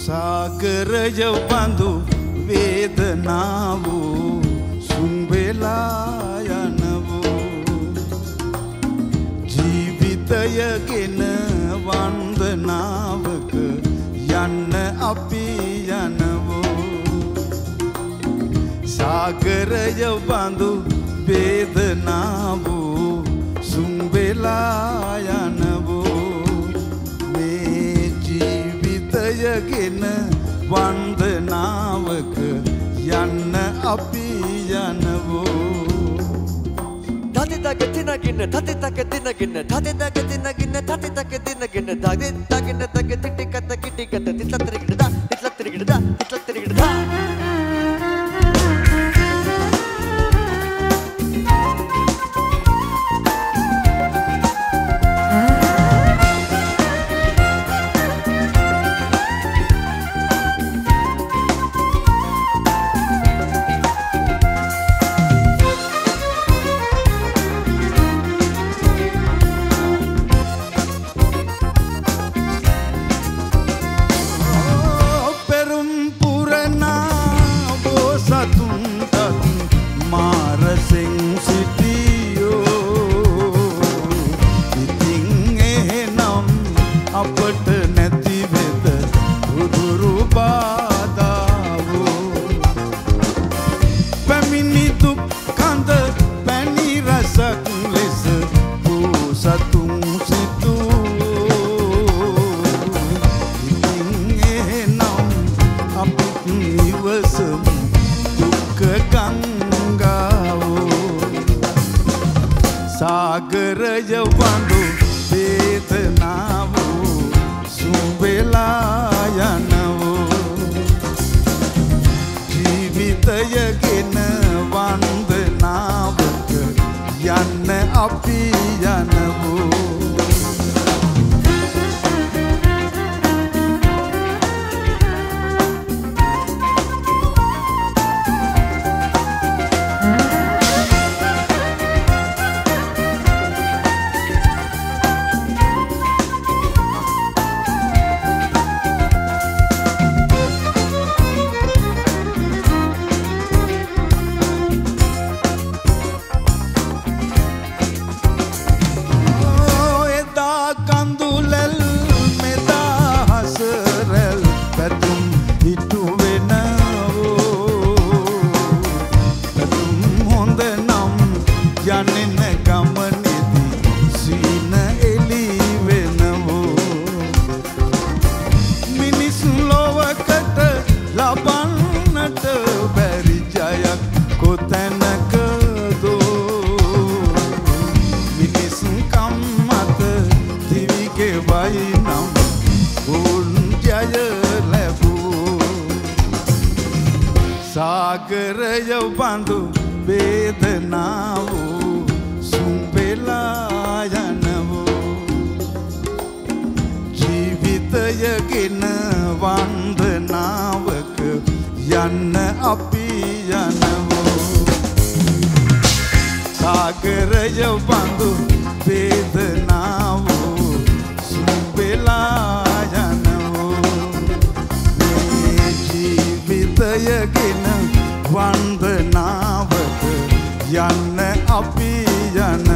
සාගරය බඳු වේදනාව සුන් වෙලා යනවෝ ජීවිතයගෙන වන්දනාවක යන්න අපි යනවෝ සාගරය බඳු වේදනාව සුන් වෙලා යනවෝ මේ ජීවිතයගෙන වන්දනාවක යන්න අපි යනවෝ තතිතක තිනගින්න තතිතක තිනගින්න තතිතක තිනගින්න තතිතක තිනගින්න තතිතකින්න තක තිටිකත කිටිකත තිත්ලතරිකිට දා තිත්ලතරිකිට දා තිත්ලතරිකිට දා සාගරය බඳු වේදනාව සුන් වෙලා යනවෝ ජීවිතයගෙන වන්දනාවක යන්න අපි යනවෝ සාගරය බඳු වේදනාව සුන් වෙලා යනවෝ ජීවිතයගෙන වන්දනාවක යන්න අපි යනවෝ සාගරය බඳු වේදනාව සුන් වෙලා යනවෝ මේ ජීවිතයගෙන වන්දනාවක යන්න අපි යන